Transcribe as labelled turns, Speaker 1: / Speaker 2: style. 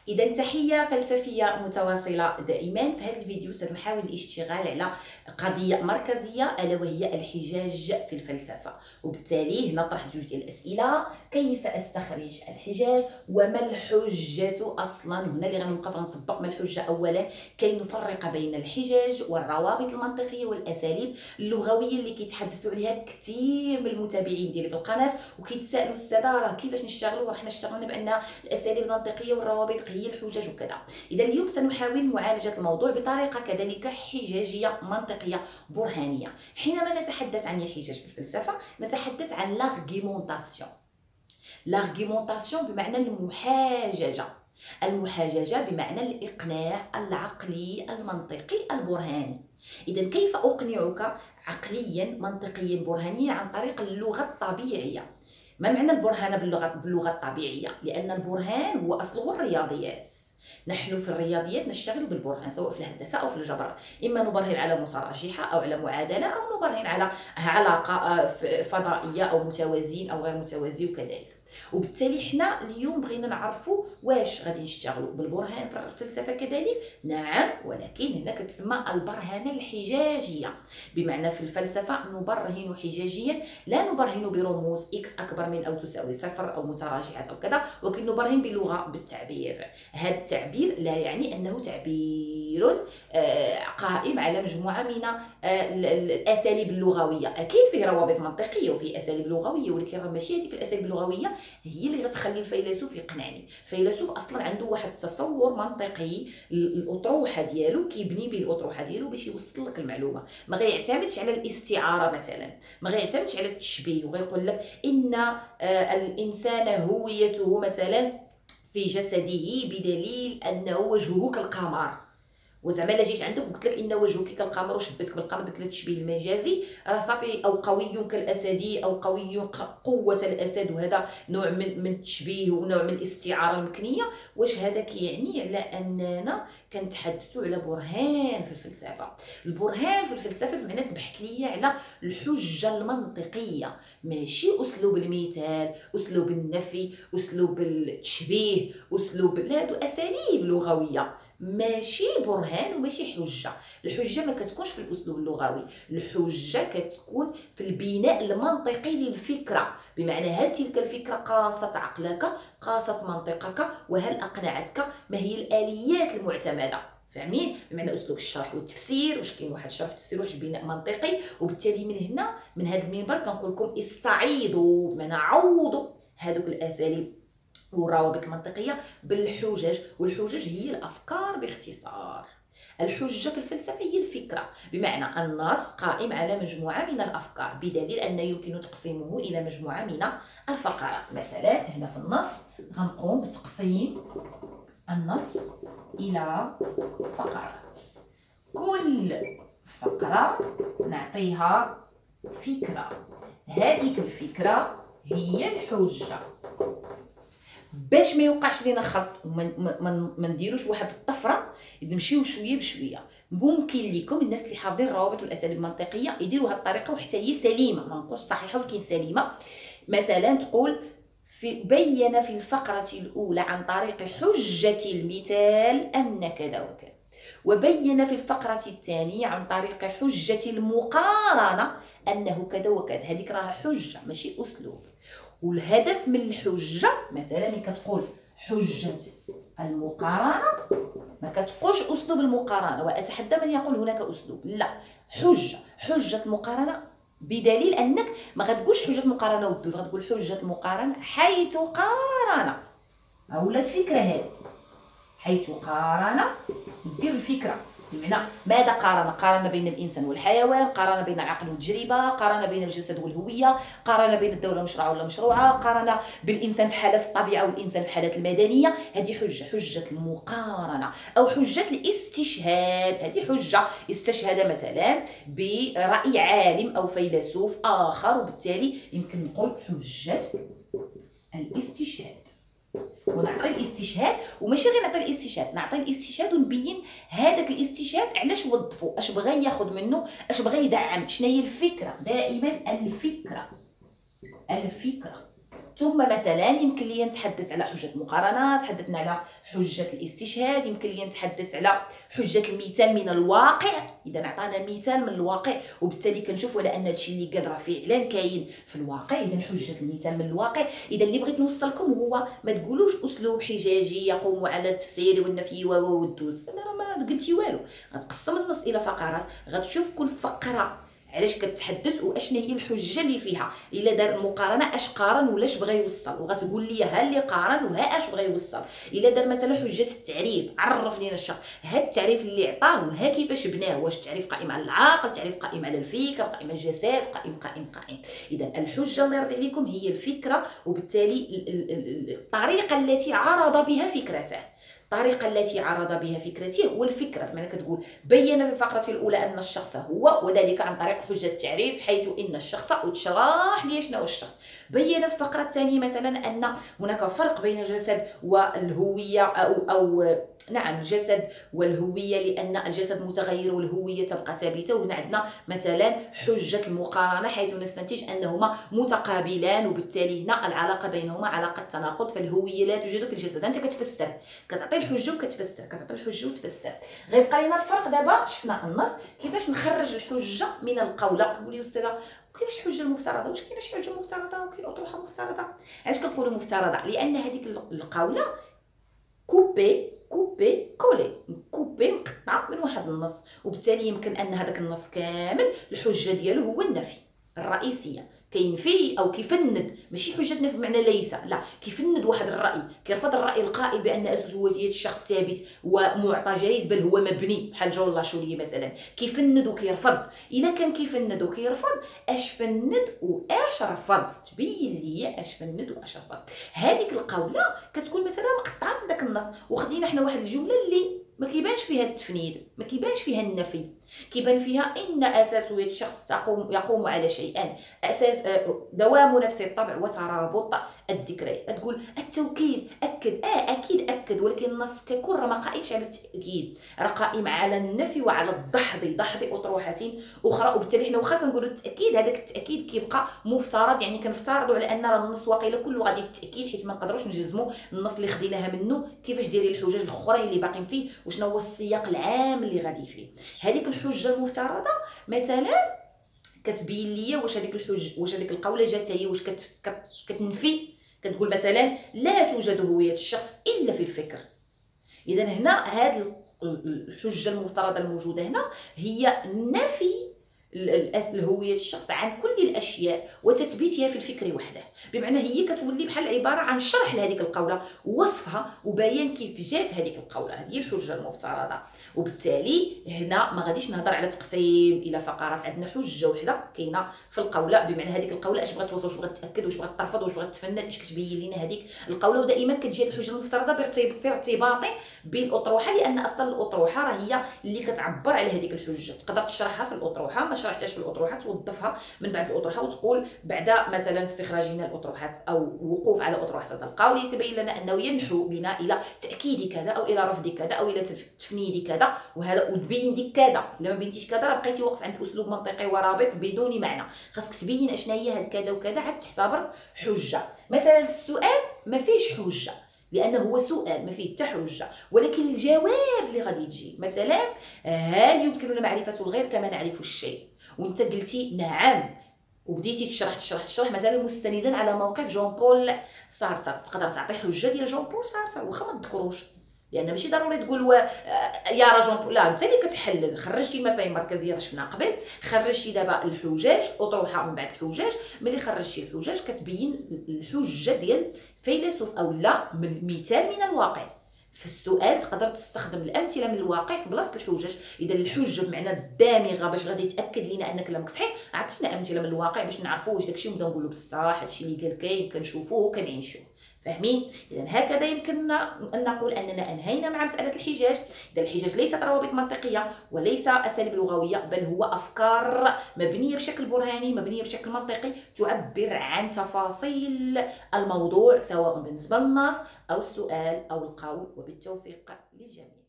Speaker 1: إذا تحية فلسفية متواصلة دائما. في هذا الفيديو سنحاول الاشتغال على قضية مركزية ألا وهي الحجاج في الفلسفة، وبالتالي نطرح جوج ديال الأسئلة: كيف أستخرج الحجاج؟ وما الحجة أصلا؟ هنا اللي غنوقف غنسبق ما الحجة أولا كي نفرق بين الحجاج والروابط المنطقية والأساليب اللغوية اللي كيتحدثوا عليها كثير من المتابعين ديالي في القناة وكيتسائلوا السادة راه كيفاش نشتغلوا. راه حنا اشتغلنا بأن الأساليب المنطقية والروابط هي الحجج وكذا. إذا اليوم سنحاول معالجة الموضوع بطريقة كذلك حجاجية منطقية برهانية. حينما نتحدث عن الحجاج في الفلسفة نتحدث عن l'argumentation. l'argumentation بمعنى المحاججة، المحاججة بمعنى الإقناع العقلي المنطقي البرهاني. إذا كيف أقنعك عقليا منطقيا برهانيا؟ عن طريق اللغة الطبيعية. ما معنى البرهان باللغة الطبيعية؟ لأن البرهان هو أصله الرياضيات. نحن في الرياضيات نشتغل بالبرهان سواء في الهندسة أو في الجبر، إما نبرهن على متراجحة أو على معادلة أو نبرهن على علاقة فضائية أو متوازين أو غير متوازي وكذلك. وبالتالي حنا اليوم بغينا نعرفوا واش غادي نشتغلوا بالبرهان في الفلسفة كذلك. نعم، ولكن هنا كتسمى البرهنة الحجاجية، بمعنى في الفلسفة نبرهن حجاجيا، لا نبرهن برموز x أكبر من أو تساوي صفر أو متراجعات أو كذا، ولكن نبرهن بلغة بالتعبير. هذا التعبير لا يعني أنه تعبير قائم على مجموعة من الأساليب اللغوية. أكيد فيه روابط منطقية وفيه أساليب لغوية، ولكن راه ماشي هذيك الأساليب اللغوية هي اللي غتخلي الفيلسوف يقنعني. الفيلسوف أصلا عنده واحد التصور منطقي، الأطروحة ديالو كيبني به الأطروحة ديالو باش يوصل لك المعلومة. ما غيعتمدش على الاستعارة مثلا، ما غيعتمدش على التشبيه وغيقول لك إن الإنسان هويته مثلا في جسده بدليل أنه وجهه كالقمر. وزعما الا جيت عندك وقلت لك ان وجهك كالقمر وشبتك بالقمر، داك التشبيه المجازي راه صافي. او قوي كالاسد او قوي قوه الاسد، وهذا نوع من التشبيه ونوع من الاستعاره المكنيه. واش هذا كيعني على اننا كنتحدثوا على برهان في الفلسفه؟ البرهان في الفلسفه بمعنى سبحت لي على الحجه المنطقيه، ماشي اسلوب المثال، اسلوب النفي، اسلوب التشبيه، اسلوب لا، هادو اساليب لغويه ماشي برهان وماشي حجه. الحجه ما كتكونش في الاسلوب اللغوي، الحجه كتكون في البناء المنطقي للفكره، بمعنى هل تلك الفكره قاست عقلك، قاست منطقك، وهل اقنعتك؟ ما هي الاليات المعتمده؟ فاهمين؟ بمعنى اسلوب الشرح والتفسير، واش كاين واحد الشرح والتفسير، واحد بناء منطقي. وبالتالي من هنا من هذا المنبر كنقول لكم استعيضوا، بمعنى عوضوا هذوك الاساليب والروابط المنطقية بالحجج. والحجج هي الأفكار باختصار. الحجة في الفلسفة هي الفكرة، بمعنى النص قائم على مجموعة من الأفكار، بدليل أن يمكن تقسيمه إلى مجموعة من الفقرات. مثلا هنا في النص غنقوم بتقسيم النص إلى فقرات، كل فقرة نعطيها فكرة، هذيك الفكرة هي الحجة. باش ما يوقعش لينا خلط وما نديروش واحد الطفره، نمشيو شويه بشويه. ممكن لكم الناس اللي حافظين الروابط والاساليب المنطقيه يديروا هذه الطريقه وحتى هي سليمه، ما نقولش صحيحه ولكن سليمه. مثلا تقول بين في الفقره الاولى عن طريق حجه المثال ان كذا وكذا، وبين في الفقره الثانيه عن طريق حجه المقارنه انه كذا وكذا. هذيك راها حجه ماشي اسلوب. والهدف من الحجه مثلا ملي كتقول حجه المقارنه ما كتقولش اسلوب المقارنه، واتحدى من يقول هناك اسلوب. لا، حجه المقارنه، بدليل انك ما غتقولش حجه المقارنه ودوز، غتقول حجه المقارنه حيث قارن. ولات فكره هذه، حيث قارن دير الفكره، بمعنى ماذا قارن؟ قارن بين الانسان والحيوان، قارن بين العقل والتجربه، قارن بين الجسد والهويه، قارن بين الدوله المشروعه ولا مشروعه، قارن بالانسان في حالات الطبيعه والانسان في حالات المدنيه. هذه حجه المقارنه. او حجه الاستشهاد، هذه حجه استشهد مثلا براي عالم او فيلسوف اخر، وبالتالي يمكن نقول حجه الاستشهاد. ونعطي الاستشهاد، وماشي غير نعطي الاستشهاد، نعطي الاستشهاد ونبين هذاك الاستشهاد علاش وظفو، اش بغى ياخذ منه، اش بغى يدعم، شنو هي الفكره. دائما الفكره ثم مثلا يمكن لي نتحدث على حجة المقارنة، تحدثنا على حجة الاستشهاد، يمكن لي نتحدث على حجة المثال من الواقع. اذا عطانا مثال من الواقع وبالتالي كنشوفوا على ان هادشي اللي قال راه فعلا كاين في الواقع، اذا حجة المثال من الواقع. اذا اللي بغيت نوصلكم هو ما تقولوش اسلوب حجاجي يقوم على التفسير والنفي والدوز، راه ما قلتي والو. غتقسم النص الى فقرات، غتشوف كل فقره علاش كتحدث واشنا هي الحجه اللي فيها. الا دار المقارنه اش قارن ولاش بغى يوصل، وغتقول لي ها اللي قارن وها اش بغى يوصل. الا دار مثلا حجه التعريف، عرف لينا الشخص ها التعريف اللي عطاه وها كيفاش بناه، واش التعريف قائم على العقل، التعريف قائم على الفكر، قائم على الجسد، قائم. اذا الحجه الله يرضي عليكم هي الفكره، وبالتالي الطريقه التي عرض بها فكرته. الطريقه التي عرض بها فكرته والفكره، بمعنى كتقول بين في الفقره الاولى ان الشخص هو، وذلك عن طريق حجه التعريف، حيث ان الشخص، وتشرح لي شنو هو الشخص. بين في الفقره الثانيه مثلا ان هناك فرق بين الجسد والهويه او نعم الجسد والهويه، لان الجسد متغير والهويه تبقى ثابته. وهنا عندنا مثلا حجه المقارنه، حيث نستنتج انهما متقابلان، وبالتالي هنا العلاقه بينهما علاقه تناقض، فالهويه لا توجد في الجسد. انت كتفسر، كتعطي الحجه وكتفسر، كتعطي الحجه وتفسر. غيبقى لنا الفرق. دابا شفنا النص كيفاش نخرج الحجه من القول. قولي استاذه كيفاش الحجه المفترضه؟ واش كاينه شي حجه مفترضه وكاين اطروحه مفترضه؟ علاش كنقولوا مفترضه؟ لان هذيك القوله كوبي كولي، كوبي مقطع من واحد النص، وبالتالي يمكن ان هذاك النص كامل الحجه ديالو هو النفي الرئيسيه. كينفي او كيفند، ماشي حجه نفي بمعنى ليس، لا، كيفند واحد الراي، كيرفض الراي القائل بان اساس هويه الشخص ثابت ومعطى جايز، بل هو مبني، بحال جون لاشولي مثلا كيفند وكيرفض. الا كان كيفند وكيرفض، اش فند واش رفض؟ تبين لي اش فند واش رفض. هذيك القوله كتكون مثلا مقطعه من داك النص، وخدينا حنا واحد الجمله اللي ما كيبانش فيها التفنيد، ما كيبانش فيها النفي، كيبان فيها ان اساس هويه الشخص يقوم على شيئان: اساس دوام نفس الطبع وترابط الذكريات. تقول التوكيد اكد، اكيد اكد، ولكن النص ككل راه ما قائمش على التاكيد، راه قائم على النفي وعلى دحض اطروحات اخرى. وبالتالي حنا واخا كنقولوا التاكيد، هذاك التاكيد كيبقى مفترض، يعني كنفترضوا على ان راه النص واقيلا كله غادي في التاكيد، حيت ما نقدروش نجزموا النص اللي خديناها منه كيفاش دايرين الحجج الاخرين اللي باقيين فيه، وشنو هو السياق العام اللي غادي فيه. هذيك الحجه المفترضه مثلا كتبين ليا واش هذيك القوله جات هي واش كتنفي. كتقول مثلا لا توجد هويه الشخص الا في الفكر. اذا هنا هذه الحجه المفترضه الموجوده هنا هي نفي الهويه الشخص عن كل الاشياء وتثبيتها في الفكر وحده، بمعنى هي كتولي بحال عباره عن شرح لهذيك القوله، وصفها وبيان كيف جات هذيك القوله. هذه الحجه المفترضه. وبالتالي هنا ما غاديش نهضر على تقسيم الى فقرات، عندنا حجه وحده كاينه في القوله، بمعنى هذيك القوله اش بغات توصل، واش بغات تاكد، واش بغات ترفض، واش بغات تفند، اش كتبين لنا هذيك القوله. ودائما كتجي الحجه المفترضه في ارتباط بالاطروحه، لان اصلا الاطروحه راه هي اللي كتعبر على هذيك الحجه. تقدر تشرحها في الاطروحه، ما شرحتهاش في الاطروحه توظفها من بعد الاطروحه وتقول بعد مثلا استخراجنا الاطروحات او وقوف على اطروحه هذا القول يتبين لنا انه ينحو بنا الى تاكيد كذا او الى رفض كذا او الى تفنيد كذا، وهذا وتبين ديك كذا. الا ما بينتيش كذا راه بقيتي واقف عند اسلوب منطقي ورابط بدون معنى، خاصك تبين اشنا هي هاد كذا وكذا عاد تعتبر حجه. مثلا في السؤال ما فيش حجه لانه هو سؤال ما فيه حتى حجه، ولكن الجواب اللي غادي تجي مثلا هل يمكننا معرفه الغير كما نعرف الشيء؟ وانت قلتي نعم، وبديتي تشرح مثلا مستندا على موقف جون بول سارتر. تقدر تعطي حجه ديال جون بول سارتر واخا ما تذكروش، لان ماشي ضروري تقول يا راه جون بول، لا، انت اللي كتحلل. خرجتي المفاهيم المركزيه راه شفنا قبل، خرجتي دابا الحجاج اطروحه من بعد الحجاج. ملي خرجتي الحجاج كتبين الحجه ديال فيلسوف او لا من مثال من الواقع. في السؤال تقدر تستخدم الامثله من الواقع في بلاصه الحجج. اذا الحجه بمعنى الدامغه باش غادي تاكد لنا ان كلامك صحيح، عطينا امثله من الواقع باش نعرفوا واش داكشي نبداو نقولوا بصح هادشي اللي قال كاين كنشوفوه وكنعيشوه. فاهمين؟ اذا هكذا يمكننا ان نقول اننا انهينا مع مساله الحجاج. اذا الحجاج ليست روابط منطقيه وليس اساليب لغويه، بل هو افكار مبنيه بشكل برهاني، مبنيه بشكل منطقي، تعبر عن تفاصيل الموضوع سواء بالنسبه للنص او السؤال او القول. وبالتوفيق للجميع.